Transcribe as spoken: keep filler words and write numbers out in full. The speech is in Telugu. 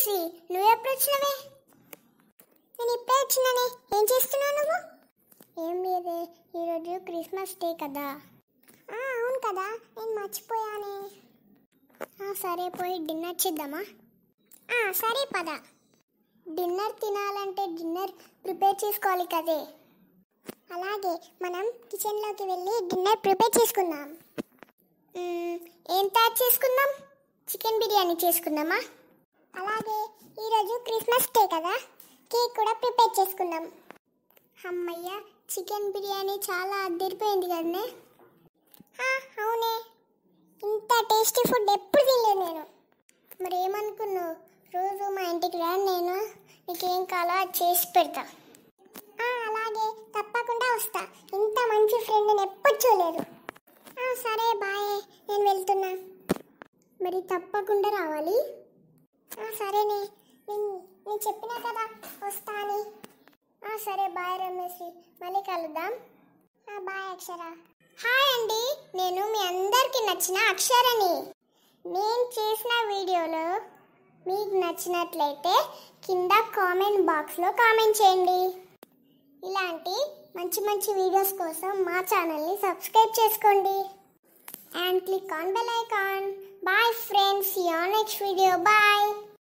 రమేశ్రీ, నువ్వు ఎప్పుడు వచ్చినవే? నేను ఇప్పుడే వచ్చినానే. ఏం చేస్తున్నావు నువ్వు? ఏం లేదే, ఈరోజు క్రిస్మస్ డే కదా. అవును కదా, నేను మర్చిపోయానే. సరే, పోయి డిన్నర్ చేద్దామా? సరే పద. డిన్నర్ తినాలంటే డిన్నర్ ప్రిపేర్ చేసుకోవాలి కదే. అలాగే, మనం కిచెన్లోకి వెళ్ళి డిన్నర్ ప్రిపేర్ చేసుకుందాం. ఏం తయారు చేసుకుందాం? చికెన్ బిర్యానీ చేసుకుందామా? అలాగే, ఈరోజు క్రిస్మస్ డే కదా, కేక్ కూడా ప్రిపేర్ చేసుకుందాం. అమ్మయ్య, చికెన్ బిర్యానీ చాలా అదిరిపోయింది కదనే. అవునే, ఇంత టేస్టీ ఫుడ్ ఎప్పుడు తినలేదు నేను. మరి ఏమనుకున్నావు? రోజు మా ఇంటికి రా, నేను నీకేం కావాలో అది చేసి పెడతా. అలాగే, తప్పకుండా వస్తా. ఇంత మంచి ఫ్రెండ్ నేను ఎప్పుడు చూడలేదు. సరే బాయ్, నేను వెళ్తున్నా. మరి తప్పకుండా రావాలి. సరేనే, నేను నేను చెప్పినా కదా వస్తా అని. సరే బాయ్ రమేశ్రీ, మళ్ళీ కలుద్దాం. బాయ్ అక్షర. హాయ్ అండి, నేను మీ అందరికీ నచ్చిన అక్షరని. నేను చేసిన వీడియోలో మీకు నచ్చినట్లయితే కింద కామెంట్ బాక్స్లో కామెంట్ చేయండి. ఇలాంటి మంచి మంచి వీడియోస్ కోసం మా ఛానల్ని సబ్స్క్రైబ్ చేసుకోండి. And click on bell icon. Bye friends, see you on next video. Bye.